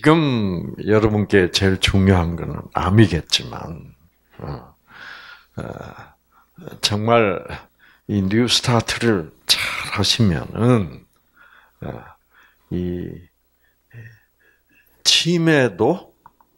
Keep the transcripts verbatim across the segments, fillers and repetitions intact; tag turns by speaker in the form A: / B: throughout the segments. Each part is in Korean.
A: 지금 여러분께 제일 중요한 것은 암이겠지만, 어, 어, 정말 이 뉴 스타트를 잘 하시면은, 어, 이 치매도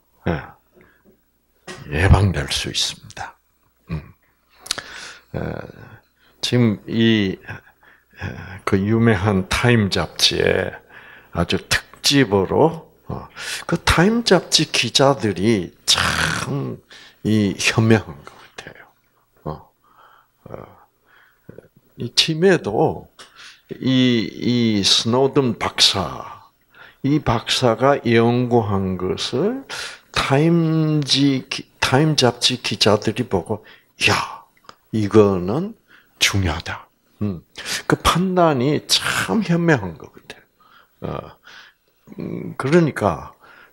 A: 예방될 수 있습니다. 음. 어, 지금 이 그 유명한 타임 잡지에 아주 특집으로 어, 그 타임 잡지 기자들이 참 이 현명한 것 같아요. 어, 어, 이 치매도 이, 이 스노든 박사, 이 박사가 연구한 것을 타임지 타임 잡지 기자들이 보고, 야, 이거는 중요하다. 음, 그 판단이 참 현명한 것 같아요. 어, 음, 그러니까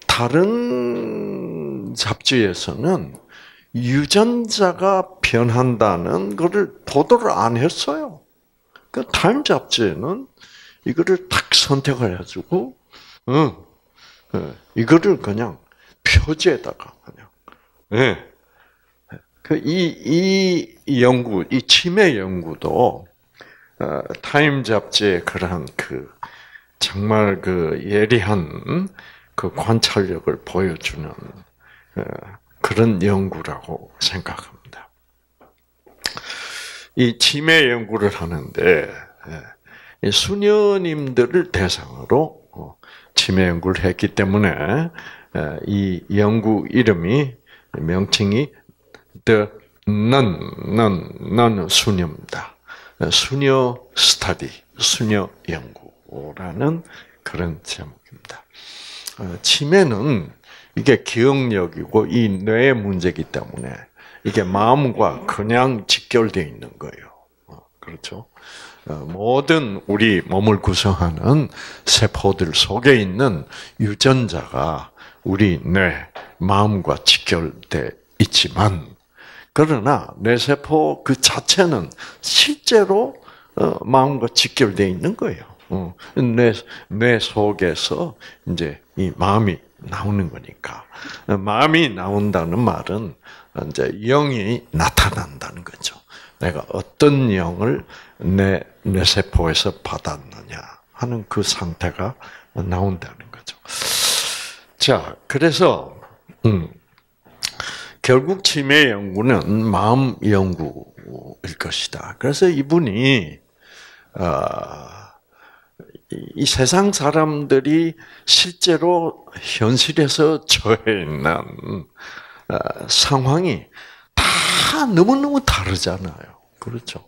A: 다른 잡지에서는 유전자가 변한다는 것을 보도를 안 했어요. 그 타임 잡지에는 이거를 딱 선택을 해주고, 응, 어, 이거를 그냥 표지에다가 그냥, 예. 그 이 이 연구, 이 치매 연구도 어, 타임 잡지의 그러한 그 정말 그 예리한 그 관찰력을 보여주는 어, 그런 연구라고 생각합니다. 이 치매 연구를 하는데 이 수녀님들을 대상으로 치매 연구를 했기 때문에 이 연구 이름이 명칭이 The Nun, Nun, Nun 수녀입니다. 수녀 스터디, 수녀 연구라는 그런 제목입니다. 치매는 이게 기억력이고 이 뇌의 문제이기 때문에 이게 마음과 그냥 직결되어 있는 거예요. 그렇죠? 모든 우리 몸을 구성하는 세포들 속에 있는 유전자가 우리 뇌, 마음과 직결되어 있지만, 그러나 뇌세포 그 자체는 실제로 마음과 직결되어 있는 거예요. 뇌, 뇌 속에서 이제 이 마음이 나오는 거니까. 마음이 나온다는 말은 이제 영이 나타난다는 거죠. 내가 어떤 영을 내 뇌세포에서 받았느냐 하는 그 상태가 나온다는 거죠. 자, 그래서 음, 결국 치매 연구는 마음 연구일 것이다. 그래서 이분이 어, 이 세상 사람들이 실제로 현실에서 처해 있는 상황이 다 너무너무 다르잖아요. 그렇죠?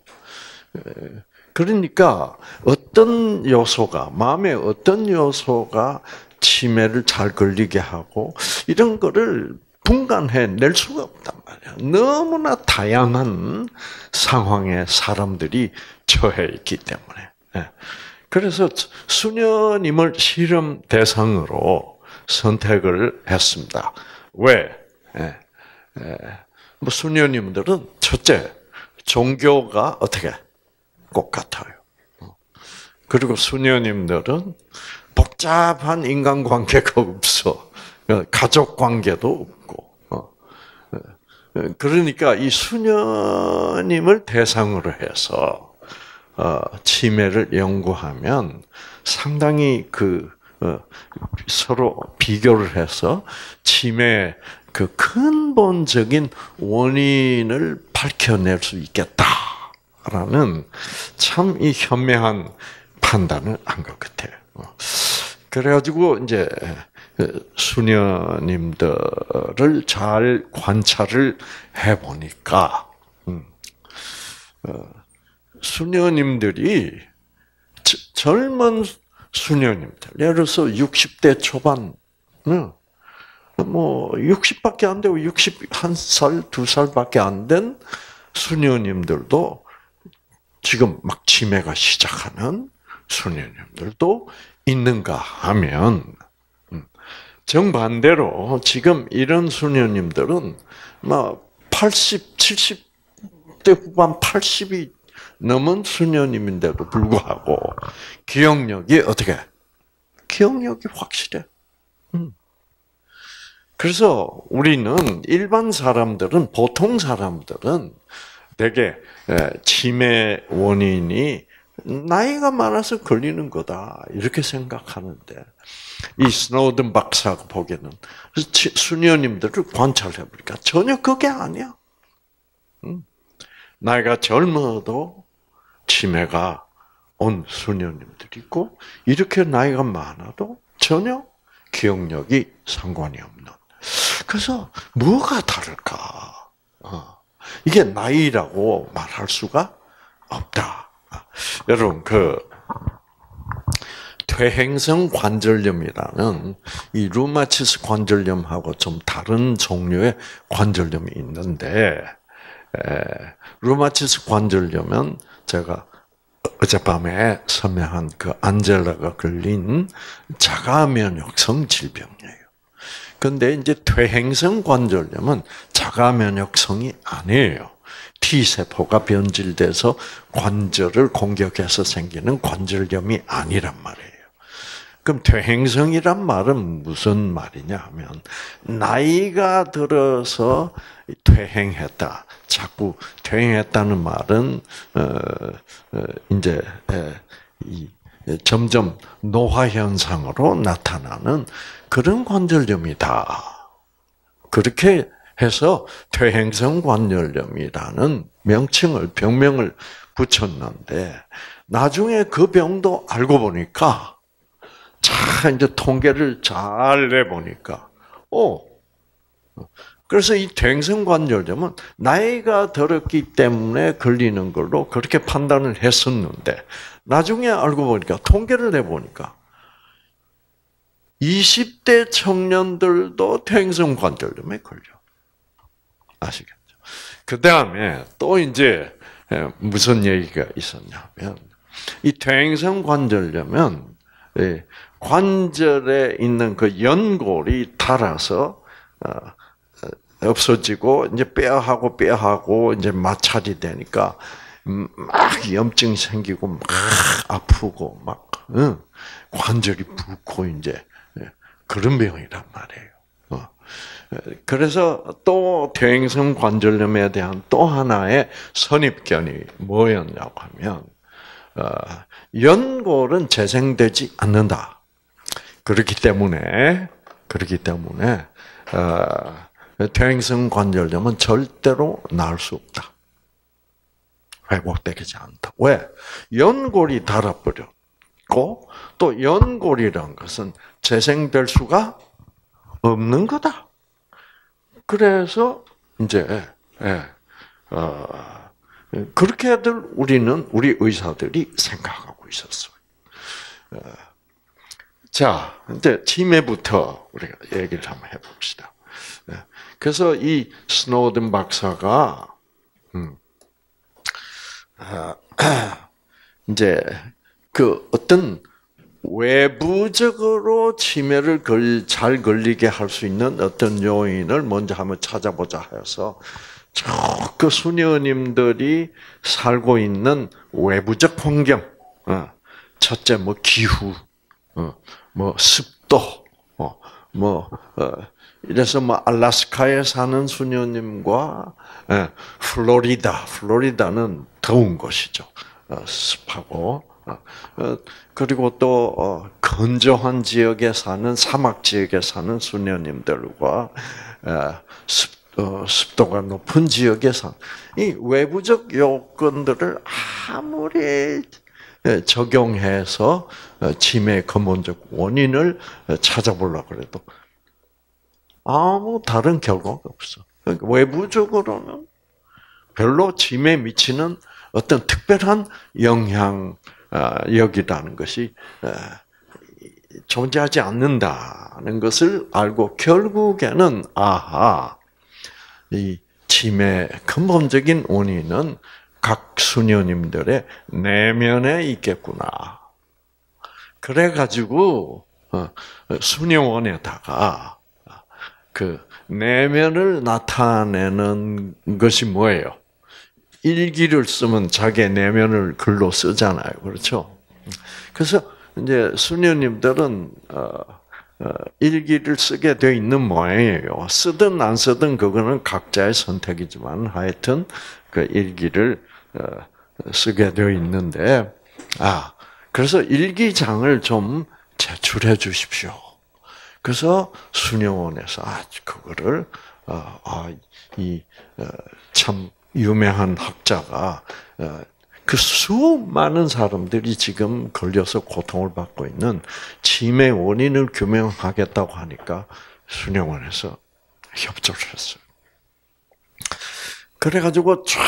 A: 그러니까 어떤 요소가, 마음의 어떤 요소가 치매를 잘 걸리게 하고 이런 거를 분간해 낼 수가 없단 말이야. 너무나 다양한 상황에 사람들이 처해 있기 때문에. 그래서 수녀님을 실험 대상으로 선택을 했습니다. 왜? 뭐 수녀님들은 첫째, 종교가 어떻게 꼭 같아요. 그리고 수녀님들은 복잡한 인간관계가 없어. 가족 관계도 없고. 그러니까 이 수녀님을 대상으로 해서 치매를 연구하면 상당히 그 서로 비교를 해서 치매 그 근본적인 원인을 밝혀낼 수 있겠다라는 참 이 현명한 판단을 한 것 같아요. 그래가지고 이제 수녀님들을 잘 관찰을 해보니까 수녀님들이 젊은 수녀님들, 예를 들어서 육십 대 초반, 뭐 육십밖에 안 되고 육십일 살, 두 살밖에 안 된 수녀님들도 지금 막 치매가 시작하는 수녀님들도 있는가 하면, 정반대로 지금 이런 수녀님들은 뭐 팔십, 칠십 대 후반 팔십이 넘은 수녀님인데도 불구하고 기억력이 어떻게? 기억력이 확실해. 음. 그래서 우리는 일반 사람들은 보통 사람들은 되게 치매 원인이 나이가 많아서 걸리는 거다 이렇게 생각하는데 이 스노든 박사가 보기에는 수녀님들을 관찰해 보니까 전혀 그게 아니야. 나이가 젊어도 치매가 온 수녀님들이 있고 이렇게 나이가 많아도 전혀 기억력이 상관이 없는. 그래서 뭐가 다를까? 어. 이게 나이라고 말할 수가 없다. 여러분 그 퇴행성 관절염이라는 이 류마티스 관절염하고 좀 다른 종류의 관절염이 있는데 에, 류마티스 관절염은 제가 어젯밤에 설명한 그 안젤라가 걸린 자가 면역성 질병이에요. 근데 이제 퇴행성 관절염은 자가 면역성이 아니에요. T세포가 변질돼서 관절을 공격해서 생기는 관절염이 아니란 말이에요. 그럼 퇴행성이란 말은 무슨 말이냐 하면 나이가 들어서 퇴행했다. 자꾸 퇴행했다는 말은 어, 어, 이제 에, 이, 점점 노화 현상으로 나타나는 그런 관절염이다. 그렇게 해서 퇴행성 관절염이라는 명칭을 병명을 붙였는데 나중에 그 병도 알고 보니까 자 이제 통계를 잘 내보니까 어 그래서 이 퇴행성 관절염은 나이가 들었기 때문에 걸리는 걸로 그렇게 판단을 했었는데 나중에 알고 보니까 통계를 내보니까 이십 대 청년들도 퇴행성 관절염에 걸려. 아시겠죠? 그 다음에 또 이제 무슨 얘기가 있었냐면 이 퇴행성 관절염은 관절에 있는 그 연골이 닳아서 없어지고 이제 뼈하고 뼈하고 이제 마찰이 되니까 막 염증이 생기고 막 아프고 막 관절이 붓고 이제 그런 병이란 말이에요. 그래서 또 퇴행성 관절염에 대한 또 하나의 선입견이 뭐였냐고 하면 연골은 재생되지 않는다. 그렇기 때문에 그렇기 때문에 퇴행성 관절염은 절대로 나을 수 없다. 회복되지 않다. 왜? 연골이 닳아버렸고 또 연골이란 것은 재생될 수가 없는 거다. 그래서 이제 예, 어, 그렇게들 우리는 우리 의사들이 생각하고 있었어요. 어, 자, 이제 치매부터 우리가 얘기를 한번 해봅시다. 예, 그래서 이 스노든 박사가 음, 아, 이제 그 어떤 외부적으로 치매를 걸, 잘 걸리게 할 수 있는 어떤 요인을 먼저 한번 찾아보자 해서 그 수녀님들이 살고 있는 외부적 환경, 첫째 뭐 기후, 뭐 습도, 뭐 이래서 뭐 알래스카에 사는 수녀님과 플로리다, 플로리다는 더운 곳이죠, 습하고. 그리고 또 건조한 지역에 사는 사막 지역에 사는 수녀님들과 습도가 높은 지역에 사는 이 외부적 요건들을 아무리 적용해서 치매의 근본적 원인을 찾아보려고 해도 아무 다른 결과가 없어. 그러니까 외부적으로는 별로 치매에 미치는 어떤 특별한 영향 여기라는 것이 존재하지 않는다는 것을 알고 결국에는 아하, 이 치매 근본적인 원인은 각 수녀님들의 내면에 있겠구나. 그래가지고 수녀원에다가 그 내면을 나타내는 것이 뭐예요? 일기를 쓰면 자기 내면을 글로 쓰잖아요. 그렇죠? 그래서 이제 수녀님들은 어, 일기를 쓰게 돼 있는 모양이에요. 쓰든 안 쓰든 그거는 각자의 선택이지만 하여튼 그 일기를 쓰게 되어 있는데, 아, 그래서 일기장을 좀 제출해 주십시오. 그래서 수녀원에서 아, 그거를 어, 아, 이 참 유명한 학자가 그 수많은 사람들이 지금 걸려서 고통을 받고 있는 치매 원인을 규명하겠다고 하니까 수녀원에서 협조를 했어요. 그래가지고 쫙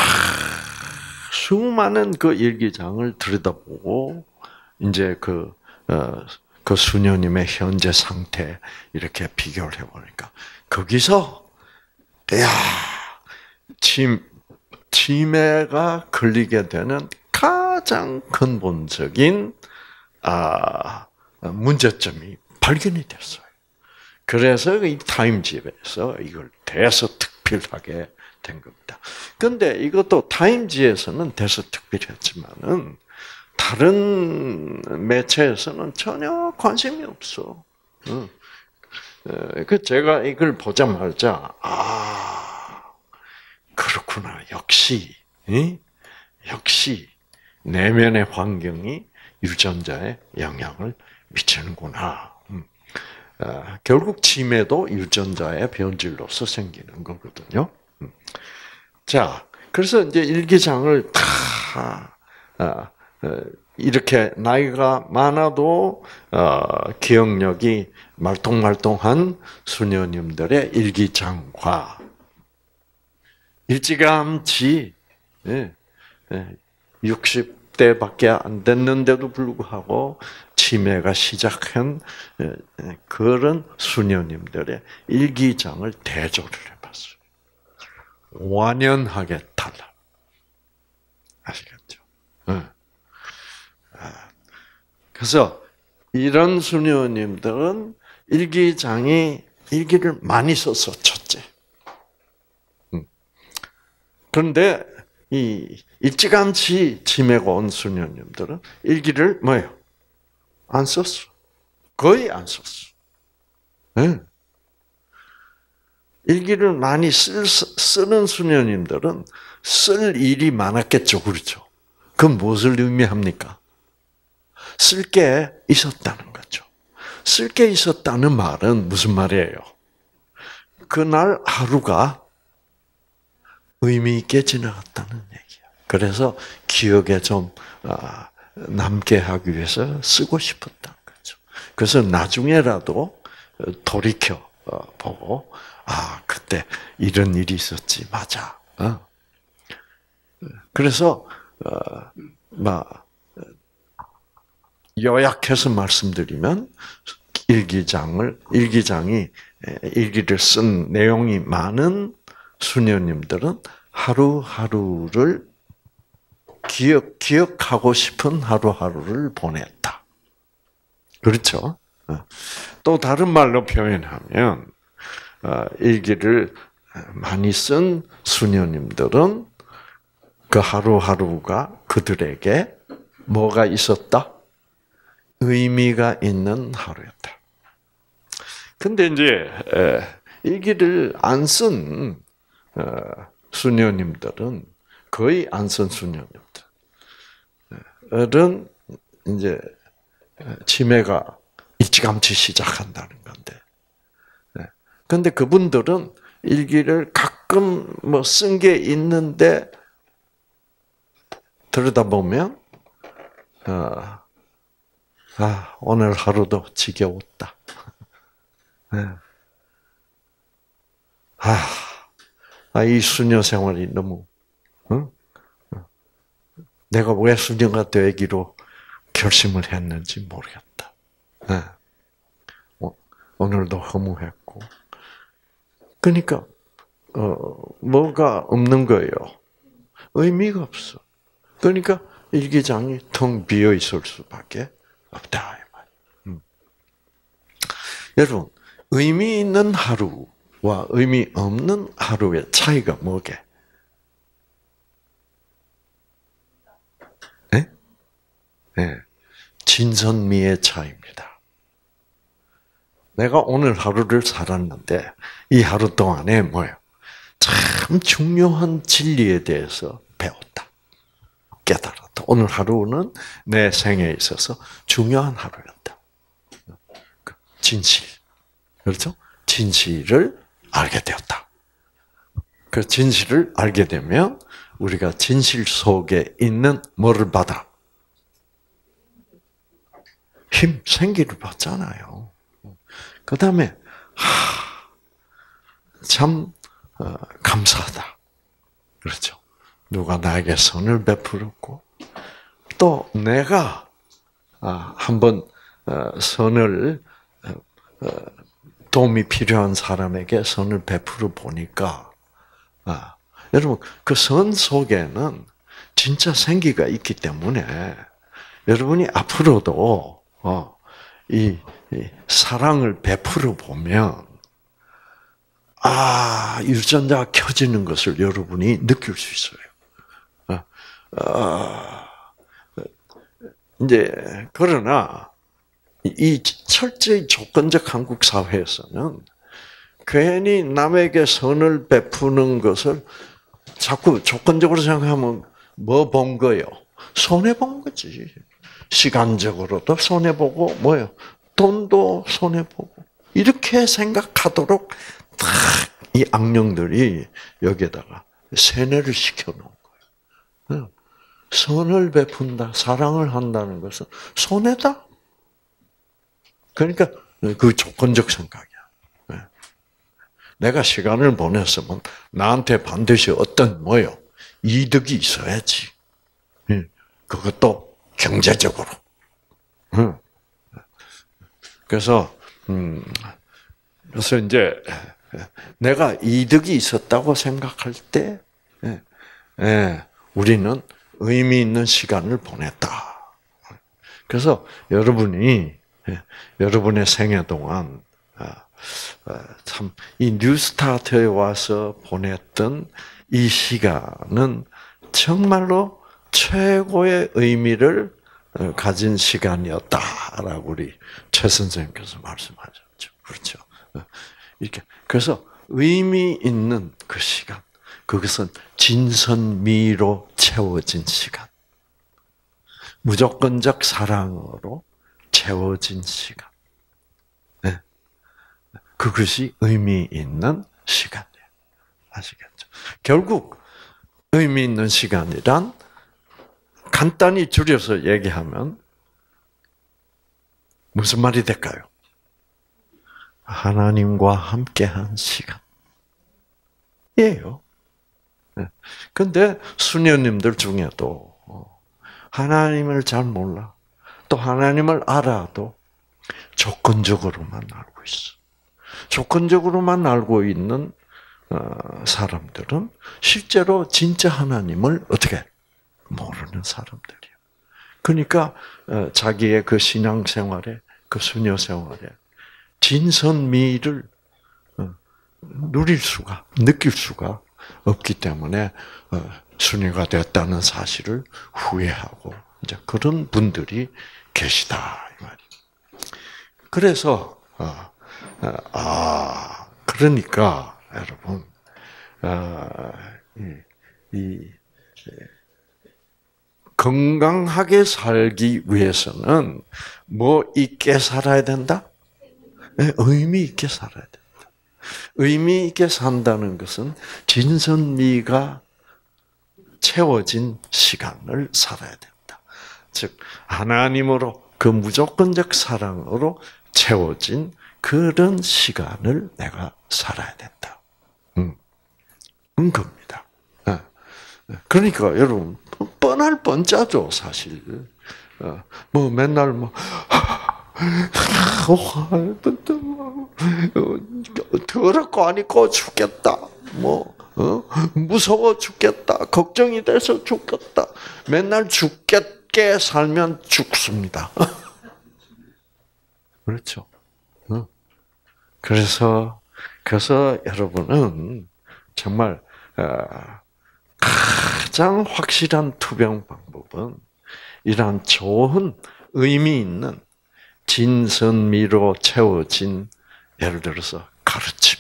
A: 수많은 그 일기장을 들여다보고 이제 그, 어, 그 수녀님의 현재 상태 이렇게 비교를 해보니까 거기서 야 치, 치매가 걸리게 되는 가장 근본적인 아, 문제점이 발견이 됐어요. 그래서 이 타임지에서 이걸 대서특필하게 된 겁니다. 근데 이것도 타임지에서는 대서특필했지만은 다른 매체에서는 전혀 관심이 없어. 그 제가 이걸 보자마자 아 그렇구나. 역시 역시 내면의 환경이 유전자에 영향을 미치는구나. 아, 결국 치매도 유전자의 변질로서 생기는 거거든요. 자, 그래서 이제 일기장을 다 아, 이렇게 나이가 많아도 어, 기억력이 말똥말똥한 수녀님들의 일기장과 일찌감치 예, 예, 육십 대밖에 안 됐는데도 불구하고 치매가 시작한 그런 수녀님들의 일기장을 대조를 해봤어요. 완연하게 달라. 아시겠죠? 그래서 이런 수녀님들은 일기장이 일기를 많이 써서 첫째. 그런데 이 일찌감치 치매가 온 수녀님들은 일기를 뭐예요? 안 썼어. 거의 안 썼어. 네. 일기를 많이 쓸, 쓰는 수녀님들은 쓸 일이 많았겠죠. 그렇죠? 그건 무엇을 의미합니까? 쓸 게 있었다는 거죠. 쓸 게 있었다는 말은 무슨 말이에요? 그날 하루가 의미 있게 지나갔다는 얘기야. 그래서 기억에 좀 남게 하기 위해서 쓰고 싶었다는 거죠. 그래서 나중에라도 돌이켜 보고 아 그때 이런 일이 있었지 맞아. 그래서 막 요약해서 말씀드리면 일기장을 일기장이 일기를 쓴 내용이 많은 수녀님들은 하루하루를 기억 기억하고 싶은 하루하루를 보냈다. 그렇죠? 또 다른 말로 표현하면 일기를 많이 쓴 수녀님들은 그 하루하루가 그들에게 뭐가 있었다? 의미가 있는 하루였다. 근데 이제 일기를 안 쓴 수녀님들은 거의 안 쓴 수녀님들은 이제 치매가 일찌감치 시작한다는 건데. 근데 그분들은 일기를 가끔 뭐 쓴 게 있는데 들여다보면 어, 아 오늘 하루도 지겨웠다. 아, 이 수녀 생활이 너무 응? 내가 왜 수녀가 되기로 결심을 했는지 모르겠다. 네. 오늘도 허무했고. 그러니까 어, 뭐가 없는 거예요. 의미가 없어. 그러니까 일기장이 텅 비어 있을 수밖에 없다. 음. 여러분, 의미 있는 하루와 의미 없는 하루의 차이가 뭐게? 네? 네. 진선미의 차이입니다. 내가 오늘 하루를 살았는데 이 하루 동안에 뭐예요? 참 중요한 진리에 대해서 배웠다. 깨달았다. 오늘 하루는 내 생에 있어서 중요한 하루였다. 진실. 그렇죠? 진실을 알게 되었다. 그 진실을 알게 되면 우리가 진실 속에 있는 뭐를 받아? 힘, 생기를 받잖아요. 그 다음에 참 어, 감사하다. 그렇죠. 누가 나에게 선을 베풀었고 또 내가 아, 한번 어, 선을 어, 도움이 필요한 사람에게 선을 베풀어 보니까 아, 여러분 그 선 속에는 진짜 생기가 있기 때문에 여러분이 앞으로도 어, 이, 이 사랑을 베풀어 보면 아 유전자가 켜지는 것을 여러분이 느낄 수 있어요. 어, 이제 그러나 이 철저히 조건적 한국 사회에서는 괜히 남에게 선을 베푸는 것을 자꾸 조건적으로 생각하면 뭐 본 거요? 손해 본 거지. 시간적으로도 손해 보고 뭐요? 돈도 손해 보고 이렇게 생각하도록 딱 이 악령들이 여기에다가 세뇌를 시켜놓은 거예요. 선을 베푼다, 사랑을 한다는 것은 손해다. 그러니까 그 조건적 생각이야. 내가 시간을 보냈으면 나한테 반드시 어떤 뭐요? 이득이 있어야지. 그것도 경제적으로. 그래서 음 그래서 이제 내가 이득이 있었다고 생각할 때, 예, 우리는 의미 있는 시간을 보냈다. 그래서 여러분이 여러분의 생애 동안 참 이 뉴스타트에 와서 보냈던 이 시간은 정말로 최고의 의미를 가진 시간이었다라고 우리 최 선생님께서 말씀하셨죠. 그렇죠. 이렇게 그래서 의미 있는 그 시간, 그것은 진선미로 채워진 시간, 무조건적 사랑으로 채워진 시간. 네. 그것이 의미 있는 시간이에요. 아시겠죠? 결국 의미 있는 시간이란 간단히 줄여서 얘기하면 무슨 말이 될까요? 하나님과 함께한 시간. 예요. 근데 수녀님들 중에도 하나님을 잘 몰라. 또 하나님을 알아도 조건적으로만 알고 있어. 조건적으로만 알고 있는 사람들은 실제로 진짜 하나님을 어떻게 모르는 사람들이에요. 그러니까 자기의 그 신앙생활에, 그 수녀 생활에 진선미를 누릴 수가, 느낄 수가 없기 때문에 수녀가 됐다는 사실을 후회하고 이제 그런 분들이 계시다 이 말이에요. 그래서 아 그러니까 여러분 이, 이 건강하게 살기 위해서는 뭐 있게 살아야 된다? 의미 있게 살아야 된다. 의미 있게 산다는 것은 진선미가 채워진 시간을 살아야 된다. 즉 하나님으로 그 무조건적 사랑으로 채워진 그런 시간을 내가 살아야 된다. 음, 음 겁니다. 그러니까 여러분 뻔할 뻔짜죠 사실. 뭐 맨날 뭐 더럽고 안 입고 죽겠다. 뭐 어? 무서워 죽겠다. 걱정이 돼서 죽겠다. 맨날 죽겠게 살면 죽습니다. 그렇죠. 어? 그래서 그래서 여러분은 정말 가장 확실한 투병 방법은 이러한 좋은 의미 있는 진선미로 채워진 예를 들어서 가르침,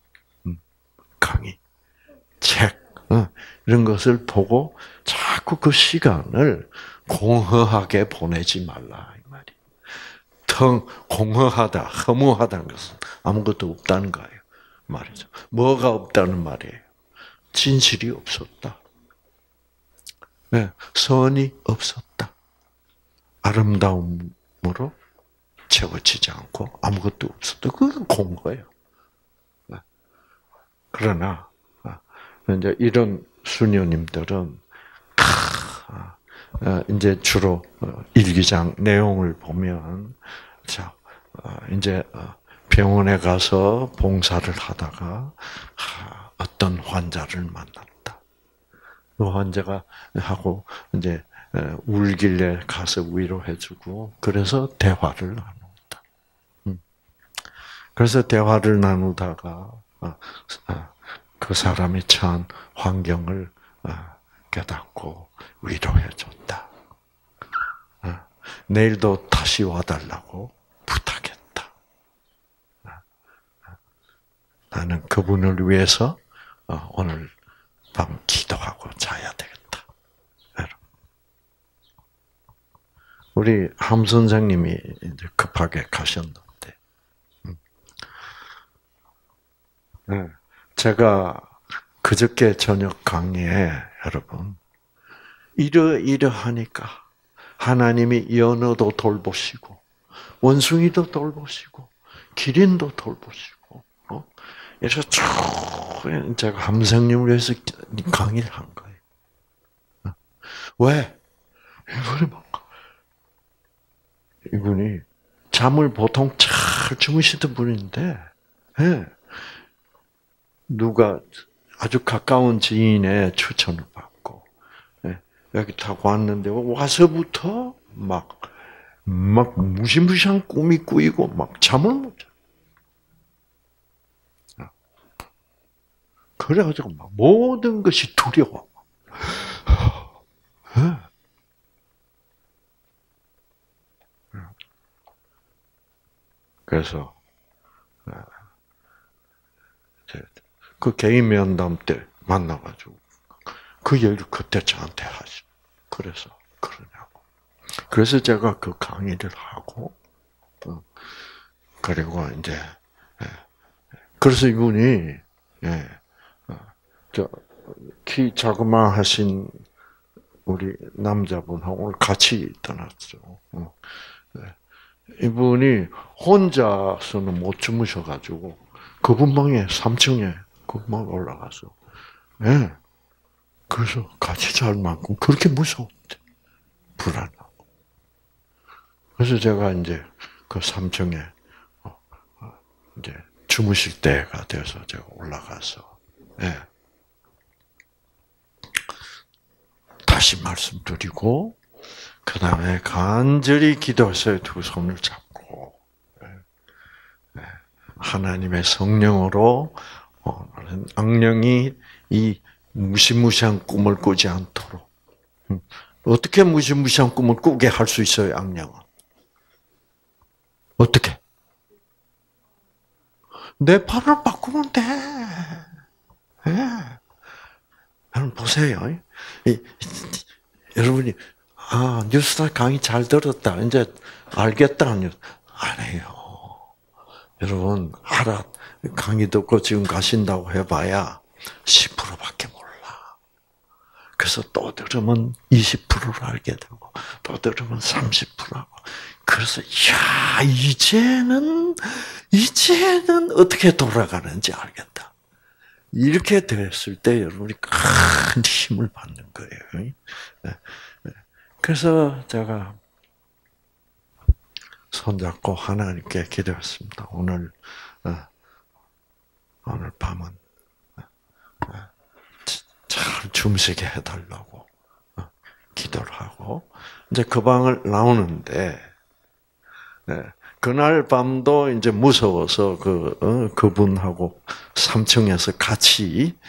A: 강의, 책 어, 이런 것을 보고 자꾸 그 시간을 공허하게 보내지 말라 이 말이. 텅 공허하다, 허무하다는 것은 아무것도 없다는 거예요. 말이죠. 뭐가 없다는 말이에요? 진실이 없었다. 네, 선이 없었다. 아름다움으로 채워지지 않고 아무것도 없었다. 그건 공허예요. 그러나 이제 이런 수녀님들은 이제 주로 일기장 내용을 보면 자 이제 병원에 가서 봉사를 하다가 어떤 환자를 만났다. 그 환자가 하고 이제 울길래 가서 위로해주고 그래서 대화를 나눈다. 그래서 대화를 나누다가 그 사람이 처한 환경을 깨닫고 위로해줬다. 내일도 다시 와달라고 부탁했다. 나는 그분을 위해서 오늘 밤 기도하고 자야 되겠다. 우리 함 선생님이 이제 급하게 가셨는데, 제가 그저께 저녁 강의에 여러분 이러이러하니까 하나님이 연어도 돌보시고 원숭이도 돌보시고 기린도 돌보시고 어? 이래서 쭉 제가 함 선생님을 위해서 강의를 한 거예요. 왜? 이분이 뭔가 이분이 잠을 보통 잘 주무시던 분인데, 예. 누가 아주 가까운 지인의 추천을 받고, 예. 여기 타고 왔는데, 와서부터 막, 막 무시무시한 꿈이 꾸이고, 막 잠을 못 자. 그래가지고 막 모든 것이 두려워. 예. 그래서 그 개인 면담 때 만나가지고 그 얘기를 그때 저한테 하시. 그래서 그러냐고. 그래서 제가 그 강의를 하고 그리고 이제 그래서 이분이 저 키 자그마하신 우리 남자분하고 같이 떠났죠. 이분이 혼자서는 못 주무셔가지고 그분 방에 삼 층에 그분 방에 올라가서 예. 네. 그래서 같이 잘 만큼 그렇게 무서웠대. 불안하고. 그래서 제가 이제 그 삼 층에 이제 주무실 때가 돼서 제가 올라가서 예. 네. 다시 말씀드리고 그 다음에 간절히 기도했어요. 두 손을 잡고. 하나님의 성령으로 악령이 이 무시무시한 꿈을 꾸지 않도록. 어떻게 무시무시한 꿈을 꾸게 할 수 있어요, 악령은? 어떻게? 내 팔을 바꾸면 돼. 네. 여러분 보세요. 이, 이, 여러분이 아, 뉴스타 강의 잘 들었다. 이제 알겠다. 아니에요. 여러분, 알아. 강의 듣고 지금 가신다고 해봐야 십 퍼센트밖에 몰라. 그래서 또 들으면 이십 퍼센트를 알게 되고, 또 들으면 삼십 퍼센트하고. 그래서, 야, 이제는, 이제는 어떻게 돌아가는지 알겠다. 이렇게 됐을 때 여러분이 큰 힘을 받는 거예요. 그래서 제가 손잡고 하나님께 기도했습니다. 오늘 오늘 밤은 잘 주무시게 해달라고 기도를 하고 이제 그 방을 나오는데 그날 밤도 이제 무서워서 그 그분하고 삼 층에서 같이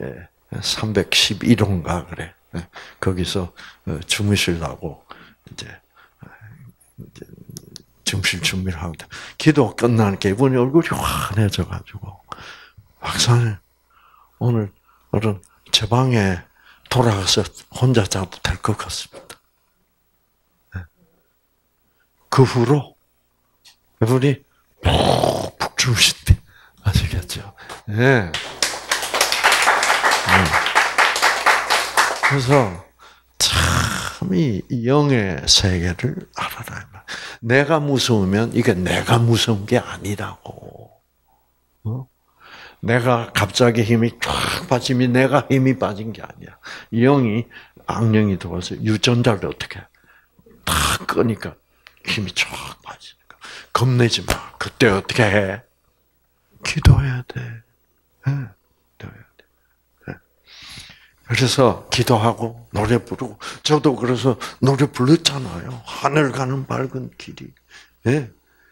A: 삼백십일 호인가 그래. 거기서 주무시려고 이제 점심 준비를 하거든. 기도 끝나니까 이분이 얼굴이 환해져가지고, 박사님, 오늘, 오늘 제 방에 돌아가서 혼자 자도 될 것 같습니다. 그 후로 이분이 푹푹 주무신대. 아시겠죠? 예. 네. 그래서 참 이 영의 세계를 알아라. 내가 무서우면 이게 내가 무서운 게 아니라고. 어? 내가 갑자기 힘이 쫙 빠지면 내가 힘이 빠진 게 아니야. 영이 악령이 들어와서 유전자를 어떻게 해? 다 끄니까 힘이 쫙 빠지니까 겁내지 마. 그때 어떻게 해? 기도해야 돼. 네. 기도해야 돼. 네. 그래서 기도하고 노래 부르고 저도 그래서 노래 불렀잖아요. 하늘 가는 밝은 길이. 네.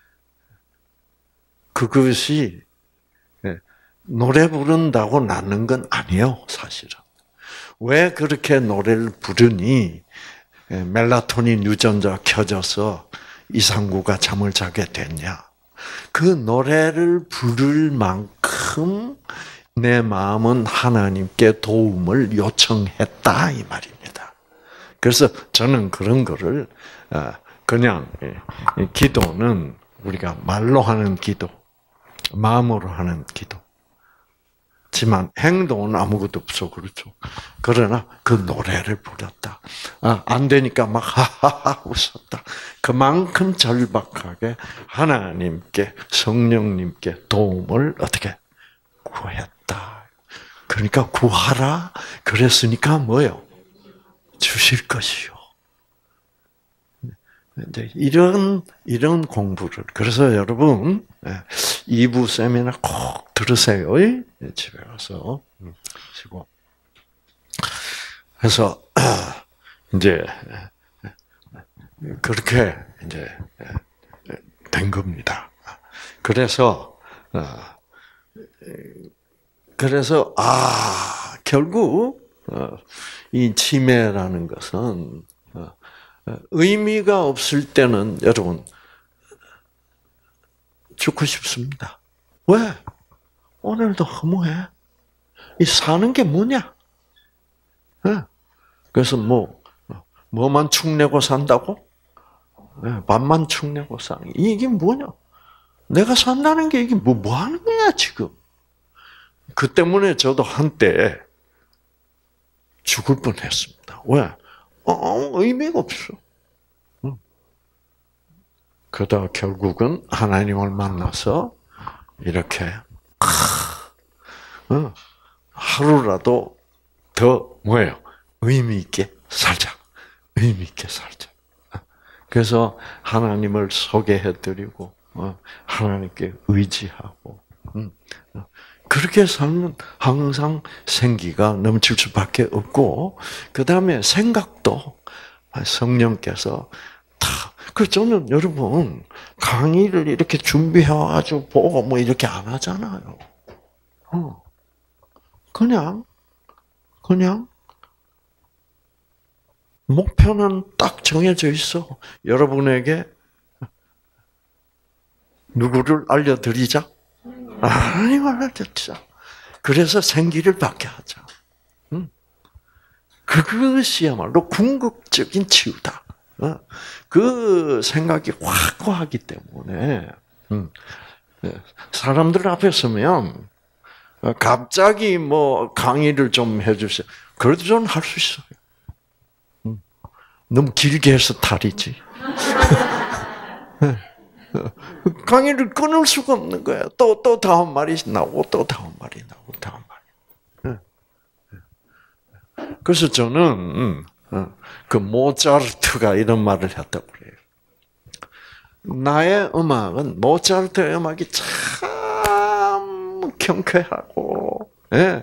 A: 그것이 네. 노래 부른다고 낫는 건 아니에요, 사실은. 왜 그렇게 노래를 부르니 멜라토닌 유전자 켜져서 이상구가 잠을 자게 됐냐? 그 노래를 부를 만큼 내 마음은 하나님께 도움을 요청했다 이 말입니다. 그래서 저는 그런 거를 그냥 기도는 우리가 말로 하는 기도, 마음으로 하는 기도. 지만 행동은 아무것도 없어 그렇죠. 그러나 그 노래를 불렀다. 아, 안 되니까 막 하하하 웃었다. 그만큼 절박하게 하나님께 성령님께 도움을 어떻게 구했다. 그러니까 구하라. 그랬으니까 뭐요? 주실 것이요. 이제 이런 이런 공부를 그래서 여러분 이 부 세미나 꼭 들으세요. 집에 가서 쉬고 그래서 이제 그렇게 이제 된 겁니다. 그래서 그래서 아 결국 이 치매라는 것은 의미가 없을 때는 여러분 죽고 싶습니다. 왜? 오늘도 허무해. 이 사는 게 뭐냐? 그래서 뭐 뭐만 축내고 산다고? 밥만 축내고 사는 게 이게 뭐냐? 내가 산다는 게 이게 뭐 뭐 하는 거야 지금? 그 때문에 저도 한때 죽을 뻔했습니다. 왜? 어, 의미가 없어. 응. 그러다 결국은 하나님을 만나서 이렇게 어, 하루라도 더 뭐예요? 의미 있게 살자. 의미 있게 살자. 그래서 하나님을 소개해드리고 어, 하나님께 의지하고 음, 그렇게 살면 항상 생기가 넘칠 수밖에 없고 그 다음에 생각도 성령께서 다. 그래서 저는 여러분 강의를 이렇게 준비해가지고 보고 뭐 이렇게 안 하잖아요. 어. 그냥 그냥 목표는 딱 정해져 있어. 여러분에게 누구를 알려드리자? 하나님을 알려드리자. 그래서 생기를 받게 하자. 응? 그것이야말로 궁극적인 치유다. 그 생각이 확고하기 때문에 사람들 앞에 서면 갑자기 뭐 강의를 좀 해주세요. 그래도 저는 할 수 있어요. 너무 길게 해서 탈이지. 강의를 끊을 수가 없는 거야. 또, 또 다음 말이 나오고, 또 다음 말이 나오고, 다음 말이. 그래서 저는, 그 모차르트가 이런 말을 했다고 그래요. 나의 음악은, 모차르트의 음악이 참 경쾌하고, 예,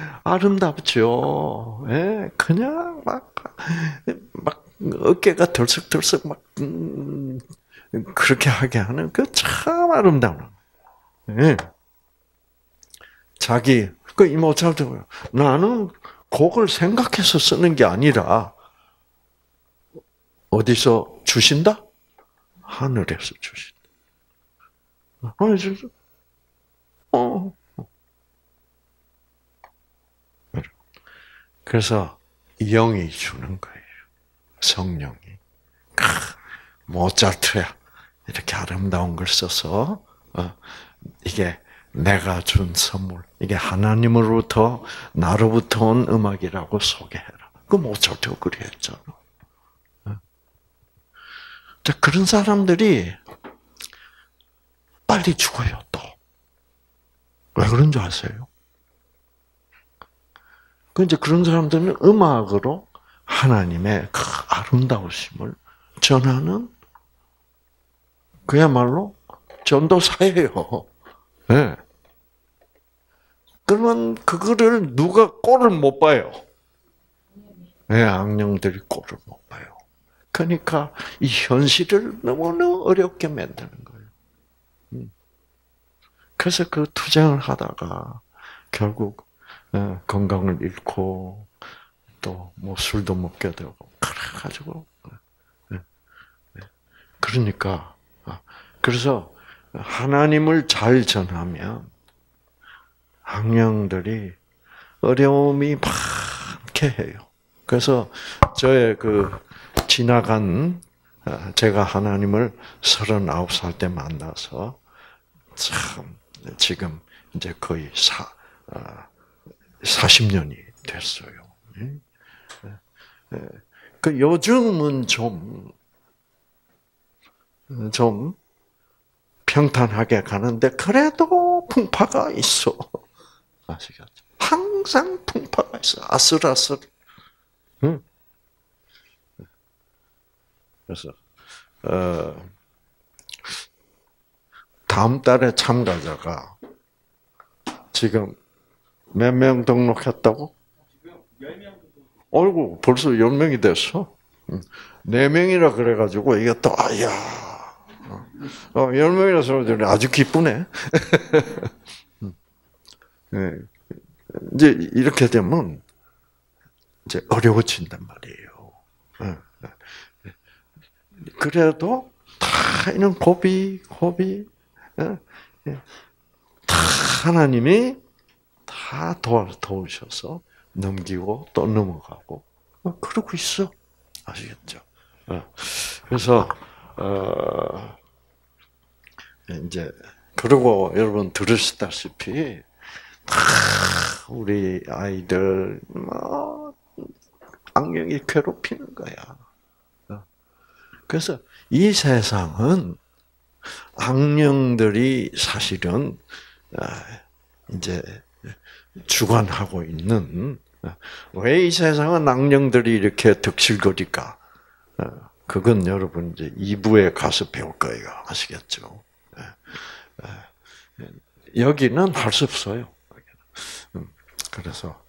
A: 아름답죠. 예, 그냥 막, 막, 어깨가 덜썩덜썩 막, 음, 그렇게 하게 하는 그 참 아름다운. 예. 자기 그 이모차도 나는 곡을 생각해서 쓰는 게 아니라 어디서 주신다? 하늘에서 주신다. 하늘에서 어. 그래서 영이 주는 거예요. 성령이. 모차르트야 이렇게 아름다운 걸 써서 어, 이게 내가 준 선물, 이게 하나님으로부터 나로부터 온 음악이라고 소개해라. 그 모차르트가 그리 했잖아. 어. 그런 사람들이 빨리 죽어요. 또 왜 그런 줄 아세요? 그 이제 그런 사람들은 음악으로 하나님의 그 아름다우심을 전하는 그야말로 전도사예요. 네. 그러면 그거를 누가 꼴을 못 봐요. 네, 악령들이 꼴을 못 봐요. 그러니까 이 현실을 너무나 어렵게 만드는 거예요. 그래서 그 투쟁을 하다가 결국 건강을 잃고 또 뭐 술도 먹게 되고 그래가지고 그러니까 그래서 하나님을 잘 전하면 악령들이 어려움이 많게 해요. 그래서 저의 그 지나간 제가 하나님을 서른아홉 살 때 만나서 참 지금 이제 거의 사 사십 년이 됐어요. 그 요즘은 좀 좀 평탄하게 가는데 그래도 풍파가 있어. 아시겠죠? 항상 풍파가 있어. 아슬아슬. 응. 그래서 어, 다음 달에 참가자가 지금 몇 명 등록했다고? 어이구, 벌써 열 명이 됐어. 네 명이라 그래가지고 이게 또 아야. 어, 열 명이라서 아주 기쁘네. 네. 이제 이렇게 되면 이제 어려워진단 말이에요. 그래도 다 이런 고비, 고비, 다 하나님이 다 도와, 도우셔서 넘기고 또 넘어가고 그러고 있어. 아시겠죠? 그래서 어, 이제 그리고 여러분 들으시다시피 우리 아이들 뭐 악령이 괴롭히는 거야. 그래서 이 세상은 악령들이 사실은 이제 주관하고 있는 왜 이 세상은 악령들이 이렇게 득실거릴까? 그건 여러분 이제 이 부에 가서 배울 거예요. 아시겠죠? 여기는 할 수 없어요. 그래서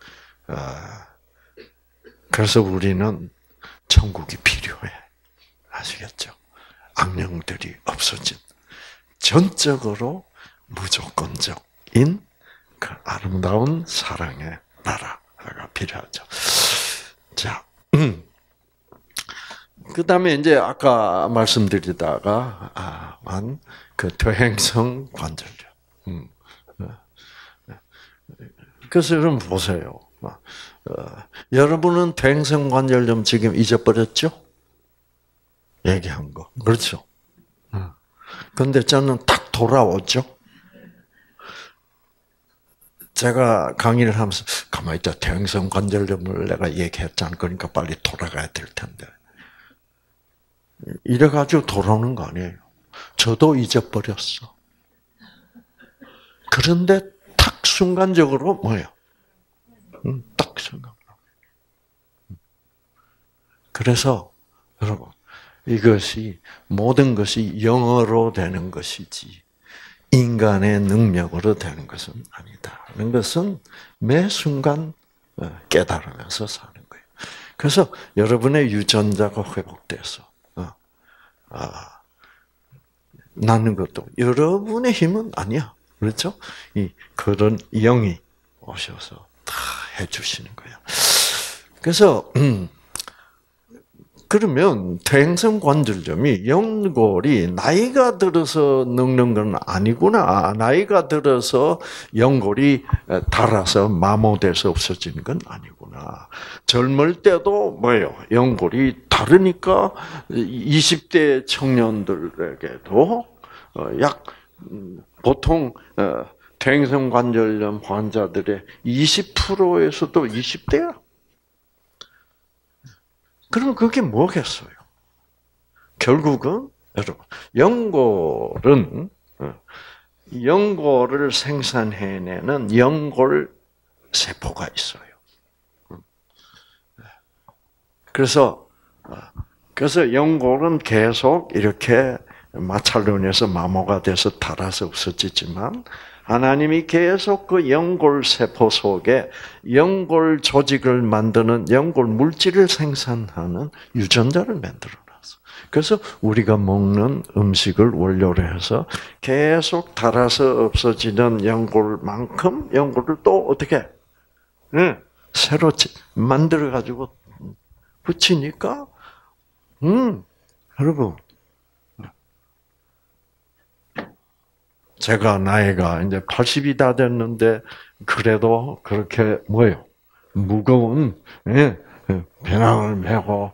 A: 그래서 우리는 천국이 필요해. 아시겠죠? 악령들이 없어진 전적으로 무조건적인 그 아름다운 사랑의 나라가 필요하죠. 자, 음. 그 다음에 이제 아까 말씀드리다가 한 그 퇴행성 관절염. 음. 그래서 여러분 보세요. 어, 여러분은 퇴행성 관절염 지금 잊어버렸죠? 얘기한 거. 그렇죠? 근데 저는 탁 돌아오죠? 제가 강의를 하면서 가만히 있다 퇴행성 관절염을 내가 얘기했잖아. 그러니까 빨리 돌아가야 될 텐데. 이래가지고 돌아오는 거 아니에요. 저도 잊어버렸어. 그런데 탁 순간적으로 뭐예요? 음, 딱 순간. 그래서 여러분 이것이 모든 것이 영어로 되는 것이지 인간의 능력으로 되는 것은 아니다. 하는 것은 매 순간 깨달으면서 사는 거예요. 그래서 여러분의 유전자가 회복돼서 어, 아, 나는 것도 여러분의 힘은 아니야. 그렇죠? 이 그런 영이 오셔서 다 해주시는 거예요. 그래서 음, 그러면 퇴행성관절염이 연골이 나이가 들어서 늙는 건 아니구나. 나이가 들어서 연골이 닳아서 마모돼서 없어지는 건 아니구나. 젊을 때도 뭐예요? 연골이 다르니까 이십 대 청년들에게도 약 보통 퇴행성관절염 환자들의 이십 퍼센트에서도 이십 대야. 그럼 그게 뭐겠어요? 결국은 여러분 연골은 연골을 생산해내는 연골 세포가 있어요. 그래서 그래서 연골은 계속 이렇게 마찰로 인해서 마모가 돼서 닳아서 없어지지만 하나님이 계속 그 연골 세포 속에 연골 조직을 만드는 연골 물질을 생산하는 유전자를 만들어놨어. 그래서 우리가 먹는 음식을 원료로 해서 계속 닳아서 없어지는 연골만큼 연골을 또 어떻게 네, 새로 만들어 가지고 붙이니까 음 여러분. 제가 나이가 이제 팔십이 다 됐는데 그래도 그렇게 뭐예요? 무거운 예, 배낭을 메고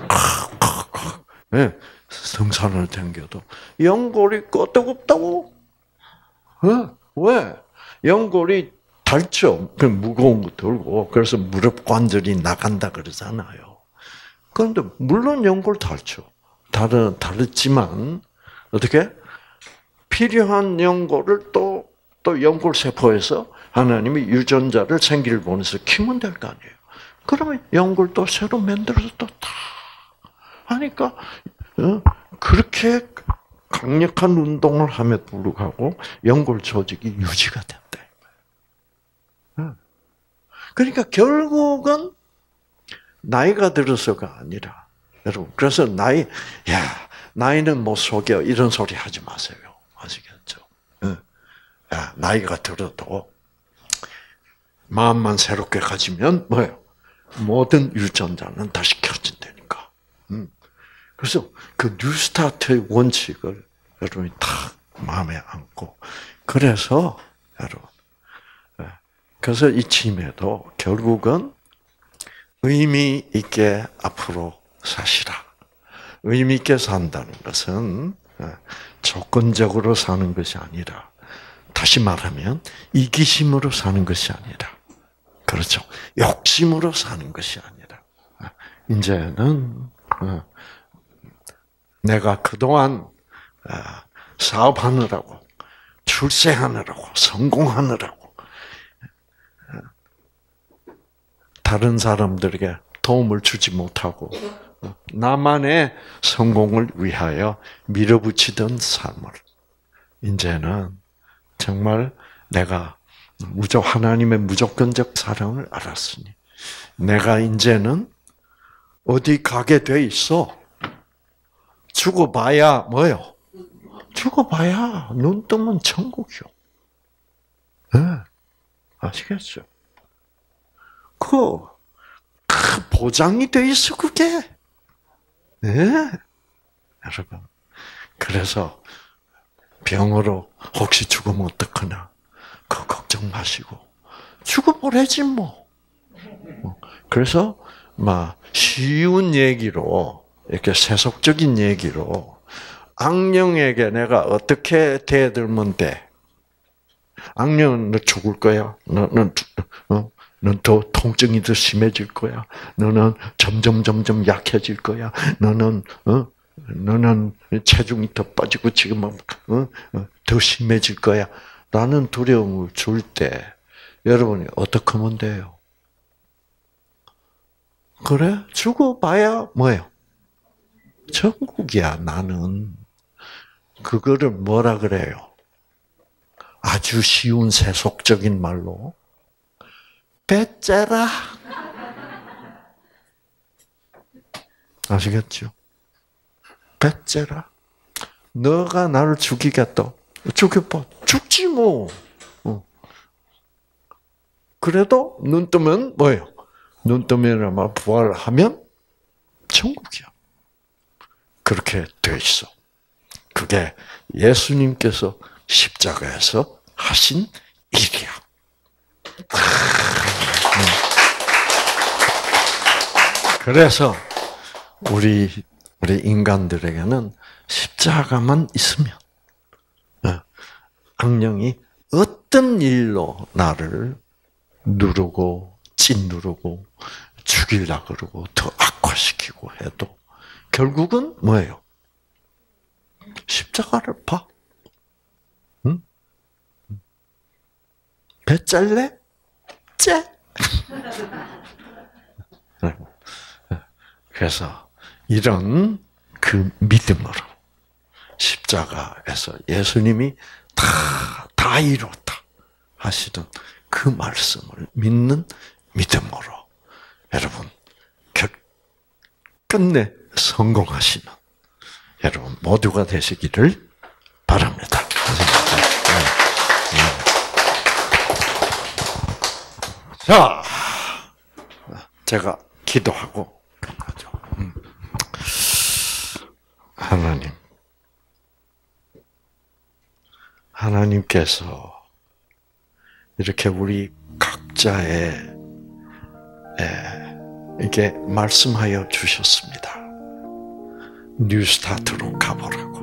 A: 예, 등산을 댕겨도 연골이 끄떡없다고. 예, 왜? 연골이 닳죠. 그 무거운 거 들고 그래서 무릎 관절이 나간다 그러잖아요. 그런데 물론 연골 닳죠. 다르 다르지만 어떻게? 필요한 연골을 또, 또 연골 세포에서 하나님이 유전자를 생기를 보내서 키우면 될 거 아니에요. 그러면 연골도 새로 만들어서 또 다 하니까, 어? 그렇게 강력한 운동을 함에도 불구하고 연골 조직이 유지가 된다. 그러니까 결국은 나이가 들어서가 아니라, 여러분, 그래서 나이, 야, 나이는 못 속여. 이런 소리 하지 마세요. 아시겠죠? 야, 나이가 들어도 마음만 새롭게 가지면 뭐예요? 모든 유전자는 다시 켜진다니까. 그래서 그 뉴스타트의 원칙을 여러분이 딱 마음에 안고 그래서 여러분 그래서 이 치매도 결국은 의미 있게 앞으로 사시라. 의미 있게 산다는 것은 조건적으로 사는 것이 아니라 다시 말하면 이기심으로 사는 것이 아니라 그렇죠. 욕심으로 사는 것이 아니라 이제는 내가 그동안 사업하느라고 출세하느라고 성공하느라고 다른 사람들에게 도움을 주지 못하고 나만의 성공을 위하여 밀어붙이던 삶을 이제는 정말 내가 무조 하나님의 무조건적 사랑을 알았으니 내가 이제는 어디 가게 돼 있어. 죽어봐야 뭐요? 죽어봐야 눈 뜨면 천국이요. 네. 아시겠죠? 그, 그 보장이 돼 있어 그게. 네, 여러분. 그래서 병으로 혹시 죽으면 어떡하나 그 걱정 마시고 죽어보래지 뭐. 그래서 막 쉬운 얘기로 이렇게 세속적인 얘기로 악령에게 내가 어떻게 대들면 돼? 악령은 너 죽을 거야. 너는 어? 넌 더 통증이 더 심해질 거야. 너는 점점 점점 약해질 거야. 너는 어? 너는 체중이 더 빠지고 지금 막 어? 더 심해질 거야. 라는 두려움을 줄 때 여러분이 어떻게 하면 돼요? 그래? 죽어봐야 뭐예요? 천국이야. 나는 그거를 뭐라 그래요? 아주 쉬운 세속적인 말로 배째라. 아시겠죠? 배째라. 너가 나를 죽이겠다. 죽여봐. 죽지 뭐. 그래도 눈 뜨면 뭐예요? 눈 뜨면 아마 부활하면 천국이야. 그렇게 돼 있어. 그게 예수님께서 십자가에서 하신 일이야. 그래서 우리 우리 인간들에게는 십자가만 있으면 악령이 어떤 일로 나를 누르고 짓누르고 죽이려고 그러고 더 악화시키고 해도 결국은 뭐예요? 십자가를 봐. 응? 배 잘래? 째? 그래서 이런 그 믿음으로 십자가에서 예수님이 다, 다 이뤘다 하시던 그 말씀을 믿는 믿음으로 여러분 끝내 성공하시는 여러분 모두가 되시기를 바랍니다. 자, 제가 기도하고 하나님, 하나님께서 이렇게 우리 각자의 이게 말씀하여 주셨습니다. 뉴스타트로 가보라고.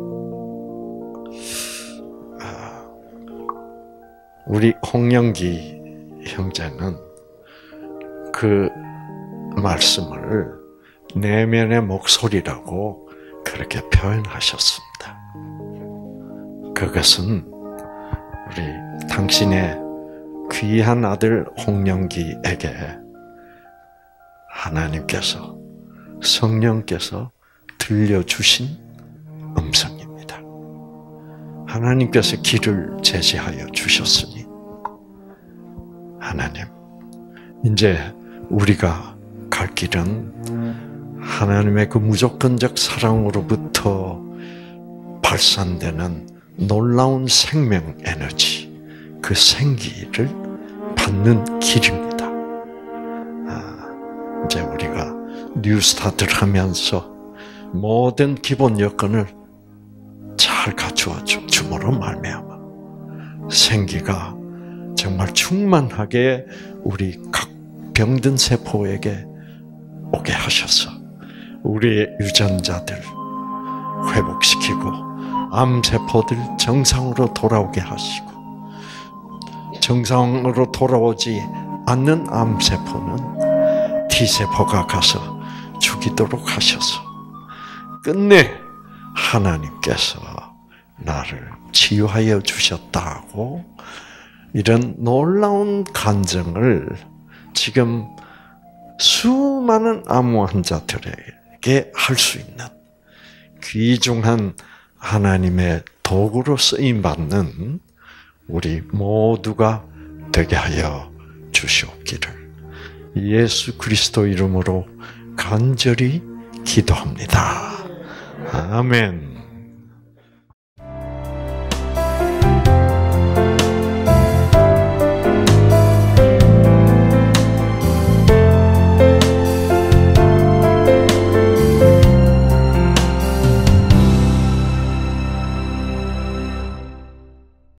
A: 우리 홍영기 형제는 그 말씀을 내면의 목소리라고 그렇게 표현하셨습니다. 그것은 우리 당신의 귀한 아들 홍영기에게 하나님께서 성령께서 들려주신 음성입니다. 하나님께서 길을 제시하여 주셨으니 하나님, 이제 우리가 갈 길은 하나님의 그 무조건적 사랑으로부터 발산되는 놀라운 생명 에너지, 그 생기를 받는 길입니다. 아, 이제 우리가 뉴스타트를 하면서 모든 기본 여건을 잘 갖추어 줌으로 말미암아 생기가 정말 충만하게 우리 각 병든 세포에게 오게 하셔서 우리의 유전자들 회복시키고 암세포들 정상으로 돌아오게 하시고 정상으로 돌아오지 않는 암세포는 T세포가 가서 죽이도록 하셔서 끝내 하나님께서 나를 치유하여 주셨다고 이런 놀라운 간증을 지금 수많은 암 환자들에게 할 수 있는 귀중한 하나님의 도구로 쓰임받는 우리 모두가 되게 하여 주시옵기를 예수 그리스도 이름으로 간절히 기도합니다. 아멘.